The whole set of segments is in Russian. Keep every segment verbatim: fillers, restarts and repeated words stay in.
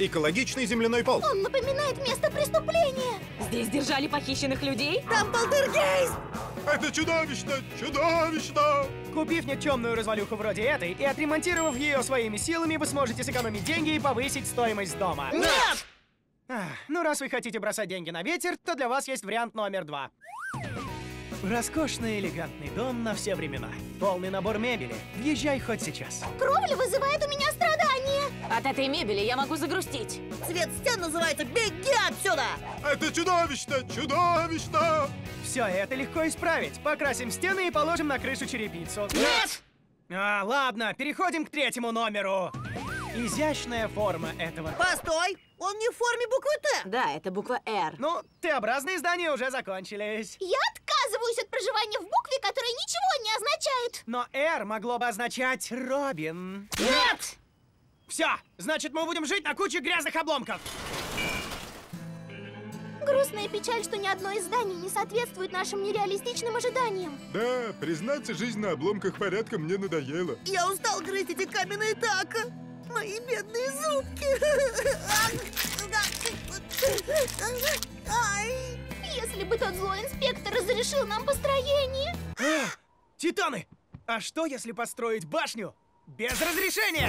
Экологичный земляной пол. Он напоминает место преступления. Здесь держали похищенных людей? Там полтергейст! Это чудовищно! Чудовищно! Купив никчемную развалюху вроде этой и отремонтировав ее своими силами, вы сможете сэкономить деньги и повысить стоимость дома. Нет! Ах, ну, раз вы хотите бросать деньги на ветер, то для вас есть вариант номер два. Роскошный элегантный дом на все времена. Полный набор мебели. Въезжай хоть сейчас. Кровля вызывает у меня страдания. От этой мебели я могу загрустить. Цвет стен называется «Беги отсюда!» Это чудовищно! Чудовищно! Все это легко исправить. Покрасим стены и положим на крышу черепицу. Нет! А, ладно, переходим к третьему номеру. Изящная форма этого. Постой! Он не в форме буквы «Т». Да, это буква «Р». Ну, Т-образные здания уже закончились. Я отказываюсь от проживания в букве, которая ничего не означает. Но «Р» могло бы означать Робин. Нет! Все, значит, мы будем жить на куче грязных обломков. Грустная печаль, что ни одно из зданий не соответствует нашим нереалистичным ожиданиям. Да, признаться, жизнь на обломках порядка мне надоела. Я устал грызть эти каменные тако. Мои бедные зубки. Ай. Если бы тот злой инспектор разрешил нам построение. А, Титаны! А что, если построить башню без разрешения?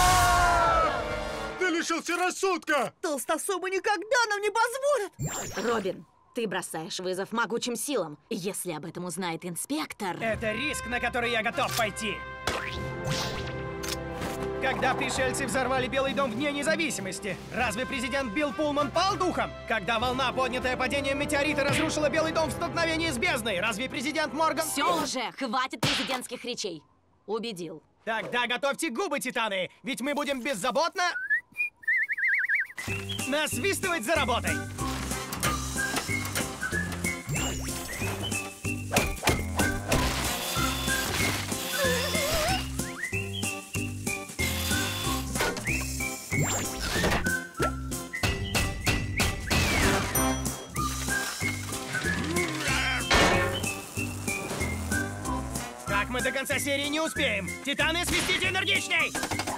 Ты лишился рассудка! Толстосумы никогда нам не позволят! Робин, ты бросаешь вызов могучим силам. Если об этом узнает инспектор... Это риск, на который я готов пойти. Когда пришельцы взорвали Белый дом в Дне независимости, разве президент Билл Пулман пал духом? Когда волна, поднятая падением метеорита, разрушила Белый дом в столкновении с бездной, разве президент Морган... Все уже, хватит президентских речей. Убедил. Тогда готовьте губы, Титаны, ведь мы будем беззаботно... насвистывать за работой. Так мы до конца серии не успеем. Титаны, свистите энергичней!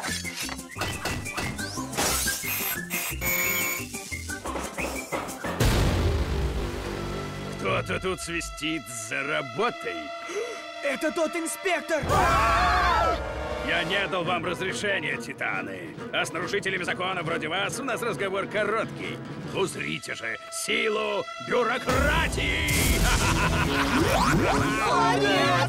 Кто-то тут свистит за работой. Это тот инспектор! Я не дал вам разрешения, Титаны. А с нарушителями закона вроде вас у нас разговор короткий. Узрите же силу бюрократии! О, нет!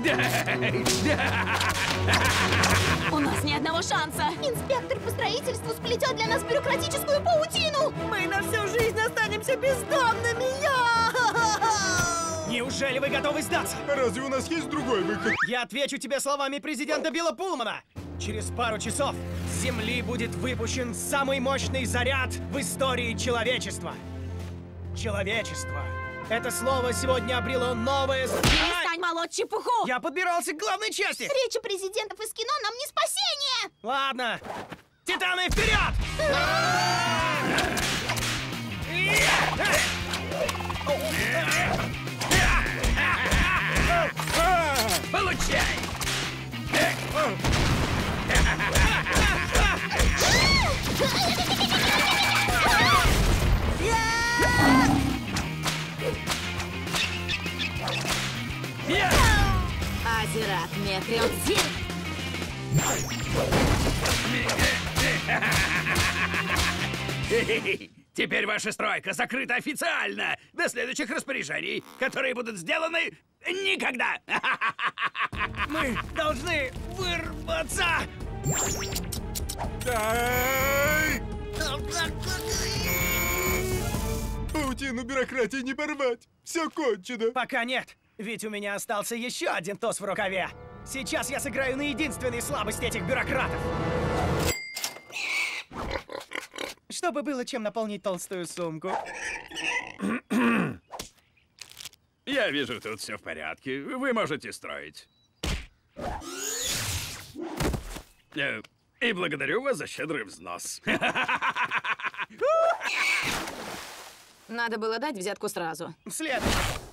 У нас ни одного шанса. Инспектор по строительству сплетет для нас бюрократическую паутину. Мы на всю жизнь останемся бездомными! Я! Неужели вы готовы сдаться? Разве у нас есть другой выход? Я отвечу тебе словами президента Билла Пулмана. Через пару часов с Земли будет выпущен самый мощный заряд в истории человечества. Человечество. Это слово сегодня обрело новое значение. Перестань молоть чепуху! Я подбирался к главной части. Встреча президентов из кино нам не спасение. Ладно. Титаны, вперед! Получай! Азерат Метриотзин! Теперь ваша стройка закрыта официально до следующих распоряжений, которые будут сделаны никогда. Мы должны вырваться! Ай! Паутину бюрократии не порвать. Все кончено. Пока нет, ведь у меня остался еще один тоз в рукаве. Сейчас я сыграю на единственной слабости этих бюрократов. Чтобы было чем наполнить толстую сумку. Я вижу, тут все в порядке. Вы можете строить. Э, И благодарю вас за щедрый взнос. Надо было дать взятку сразу. Следующий.